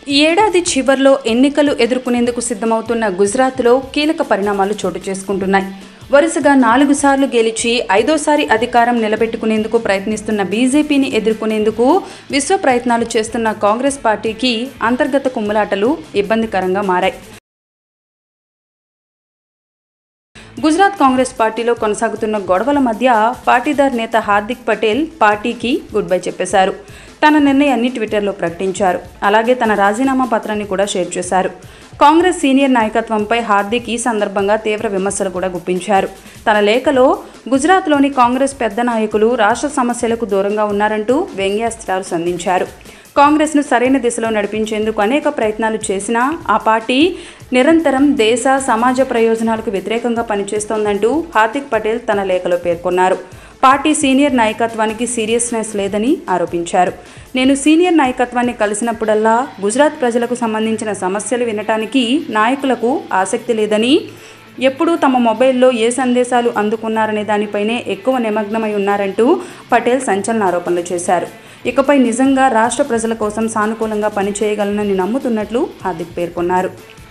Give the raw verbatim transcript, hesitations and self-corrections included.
ఈ ఏడాది చివర్లో ఎన్నికలు ఎదుర్కొనేందుకు సిద్ధమవుతున్న గుజరాత్లో కీలక పరిణామాలు చోటు చేసుకుంటున్నాయి. వరుసగా నాలుగు సార్లు గెలిచి ఐదోసారి అధికారం నిలబెట్టుకునేందుకు ప్రయత్నిస్తున్న బీజేపీని ఎదుర్కొనేందుకు విశ్వ ప్రయత్నాలు చేస్తున్న కాంగ్రెస్ పార్టీకి అంతర్గత కుమ్ములాటలు ఇబ్బందికరంగా మారాయి. గుజరాత్ కాంగ్రెస్ పార్టీలో కొనసాగుతున్న గొడవల మధ్య పాటీదార్ నేత హార్దిక్ పటేల్ పార్టీకి గుడ్ బై చెప్పేశారు. తన నిర్ణయాన్ని ట్విట్టర్లో ప్రకటించారు. అలాగే తన రాజీనామా పత్రాన్ని కూడా షేర్ చేశారు. కాంగ్రెస్ సీనియర్ నాయకత్వంపై హార్దిక్ ఈ సందర్భంగా తీవ్ర విమర్శలు కూడా గుప్పించారు. తన లేఖలో గుజరాత్లోని కాంగ్రెస్ పెద్ద నాయకులు రాష్ట్ర సమస్యలకు దూరంగా ఉన్నారంటూ వ్యంగ్యాస్త్రాలు సంధించారు. కాంగ్రెస్ను సరైన దిశలో నడిపించేందుకు అనేక ప్రయత్నాలు చేసినా ఆ పార్టీ నిరంతరం దేశ సమాజ ప్రయోజనాలకు వ్యతిరేకంగా పనిచేస్తోందంటూ హార్దిక్ పటేల్ తన లేఖలో పేర్కొన్నారు. పార్టీ సీనియర్ నాయకత్వానికి సీరియస్నెస్ లేదని ఆరోపించారు. నేను సీనియర్ నాయకత్వాన్ని కలిసినప్పుడల్లా గుజరాత్ ప్రజలకు సంబంధించిన సమస్యలు వినటానికి నాయకులకు ఆసక్తి లేదని, ఎప్పుడూ తమ మొబైల్లో ఏ సందేశాలు అందుకున్నారనే దానిపైనే ఎక్కువ నిమగ్నమై ఉన్నారంటూ పటేల్ సంచలన ఆరోపణలు చేశారు. ఇకపై నిజంగా రాష్ట్ర ప్రజల కోసం సానుకూలంగా పనిచేయగలనని నమ్ముతున్నట్లు హార్దిక్ పేర్కొన్నారు.